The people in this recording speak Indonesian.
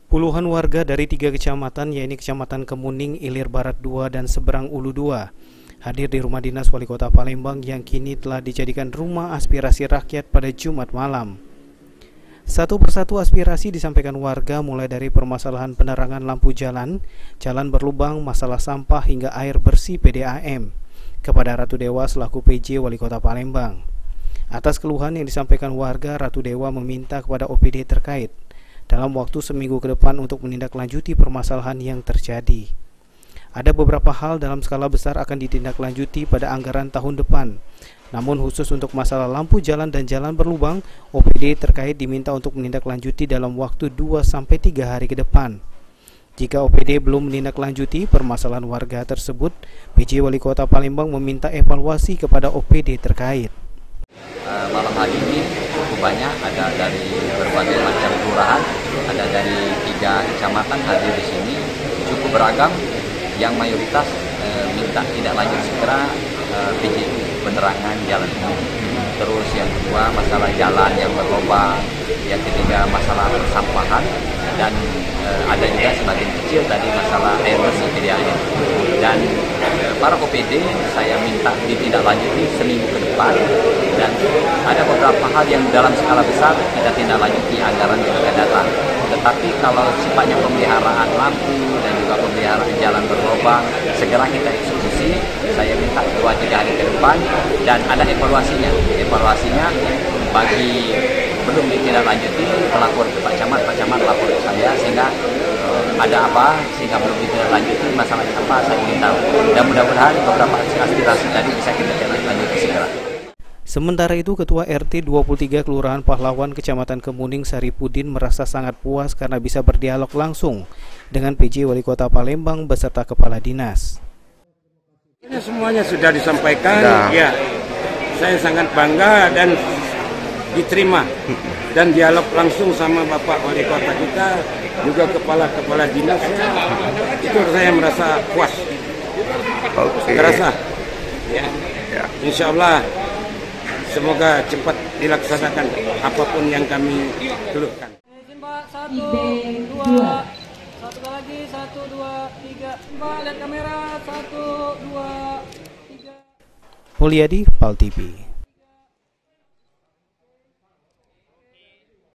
Puluhan warga dari 3 kecamatan, yaitu Kecamatan Kemuning, Ilir Barat 2, dan Seberang Ulu 2, hadir di rumah dinas Wali Kota Palembang yang kini telah dijadikan rumah aspirasi rakyat pada Jumat malam. Satu persatu aspirasi disampaikan warga, mulai dari permasalahan penerangan lampu jalan, jalan berlubang, masalah sampah, hingga air bersih PDAM, kepada Ratu Dewa selaku PJ Wali Kota Palembang. Atas keluhan yang disampaikan warga, Ratu Dewa meminta kepada OPD terkait dalam waktu seminggu ke depan untuk menindaklanjuti permasalahan yang terjadi. Ada beberapa hal dalam skala besar akan ditindaklanjuti pada anggaran tahun depan. Namun khusus untuk masalah lampu jalan dan jalan berlubang, OPD terkait diminta untuk menindaklanjuti dalam waktu 2-3 hari ke depan. Jika OPD belum menindaklanjuti permasalahan warga tersebut, PJ Wali Kota Palembang meminta evaluasi kepada OPD terkait. Malam hari ini cukup banyak, ada dari berbagai macam kelurahan, ada dari 3 kecamatan hadir di sini, cukup beragam. Yang mayoritas minta tidak lanjut segera PJU penerangan jalan umum. Terus yang kedua masalah jalan yang berlubang, yang ketiga masalah persampahan, dan ada juga sebagian kecil tadi masalah air bersih PDAM. Dan para OPD saya minta ditindaklanjuti seminggu ke depan, dan ada beberapa hal yang dalam skala besar kita tindaklanjuti anggaran yang akan datang. Tetapi kalau sifatnya pemeliharaan lampu dan juga pemeliharaan jalan berlubang segera kita eksekusi, saya minta 2-3 hari ke depan, dan ada evaluasinya. Evaluasinya bagi belum ditindaklanjuti melapor ke Pak Camat lapor ke saya, sehingga ada apa sehingga belum ditindaklanjuti, masalahnya apa, saya ingin tahu. Dan mudah-mudahan beberapa aspirasi tadi bisa kita tindak segera. Sementara itu, Ketua RT 23 Kelurahan Pahlawan Kecamatan Kemuning Saripudin merasa sangat puas karena bisa berdialog langsung dengan PJ Wali Kota Palembang beserta Kepala Dinas. Semuanya sudah disampaikan, ya. Saya sangat bangga dan diterima dan dialog langsung sama Bapak Wali Kota kita, juga kepala dinas. Itu saya merasa puas. Terasa, ya. Insya Allah. Semoga cepat dilaksanakan apapun yang kami keluhkan. Satu, dua, satu lagi, 1, 2, 3. Mbak, lihat kamera, 1, 2, 3. Mulyadi, PAL TV.